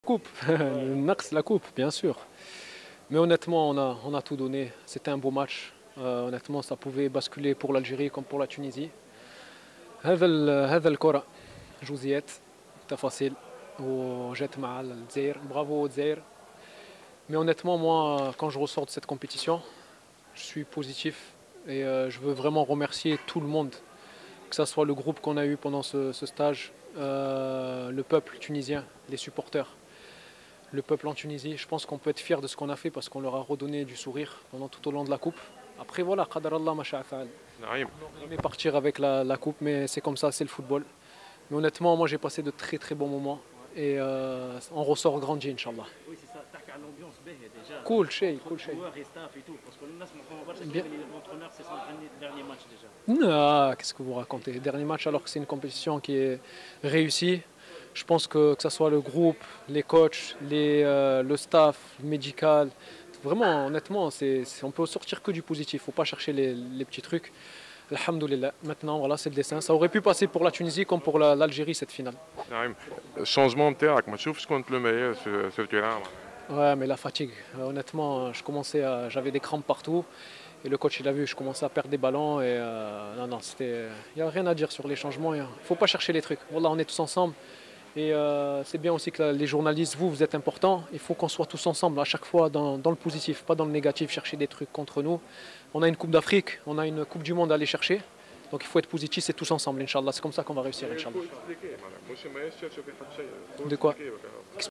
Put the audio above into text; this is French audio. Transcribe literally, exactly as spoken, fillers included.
Coupe, Nax la coupe, bien sûr. Mais honnêtement, on a, on a tout donné. C'était un beau match. Euh, honnêtement, ça pouvait basculer pour l'Algérie comme pour la Tunisie. هذا ال- هذا الكرة جوزيات تفاصيل وجات مع الجزائر برافو الجزائر. Mais honnêtement, moi, quand je ressors de cette compétition, je suis positif et euh, je veux vraiment remercier tout le monde, que ce soit le groupe qu'on a eu pendant ce, ce stage, euh, le peuple tunisien, les supporters, le peuple en Tunisie. Je pense qu'on peut être fier de ce qu'on a fait parce qu'on leur a redonné du sourire pendant tout au long de la coupe. Après voilà, qadar Allah ma sha'a fa'al. نعيم. On aimait partir avec la, la coupe, mais c'est comme ça, c'est le football. Mais honnêtement, moi j'ai passé de très très bons moments et euh, on ressort grandi, Inch'Allah. Oui, c'est ça. تحكي عن l'ambiance باهية déjà. Cool, shay, Entre cool, shay. joueurs et staff et tout. Parce que الناس ما فما برشا Bien. كيف l'entraîneur c'est son dernier dernier match déjà. Ah, qu'est-ce que vous racontez? Dernier match alors que c'est une compétition qui est réussie. Je pense que que ce soit le groupe, les coachs, les, euh, le staff médical, vraiment honnêtement, c'est, c'est- on peut sortir que du positif. Il ne faut pas chercher les, les petits trucs. Alhamdoulilah. Maintenant, voilà, c'est le dessin. Ça aurait pu passer pour la Tunisie comme pour la- l'Algérie cette finale. نعيم. الشونجمون نتاعك ما تشوفش كنت لو ميور في في التيران. Ouais, mais la fatigue. Euh, honnêtement, je commençais à, j'avais des crampes partout. Et le coach, il a vu, je commençais à perdre des ballons. Et euh, non, non, c'était. Il n'y a rien à dire sur les changements. Il ne faut pas chercher les trucs. Voilà, on est tous ensemble. Et euh, c'est bien aussi que la- les journalistes, vous, vous êtes importants. Il faut qu'on soit tous ensemble à chaque fois dans, dans le positif, pas dans le négatif, chercher des trucs contre nous. On a une Coupe d'Afrique, on a une Coupe du Monde à aller chercher. Donc il faut être positif, c'est tous ensemble, Inch'Allah. C'est comme ça qu'on va réussir, Inch'Allah. De quoi?